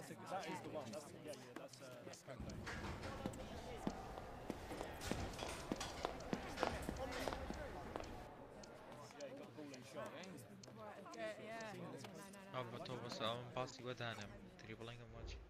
that is the one. That's Coco. Yeah, he got the ball in shot. Yeah. Ah, but was een passie wat aan hem. Dribbling een match.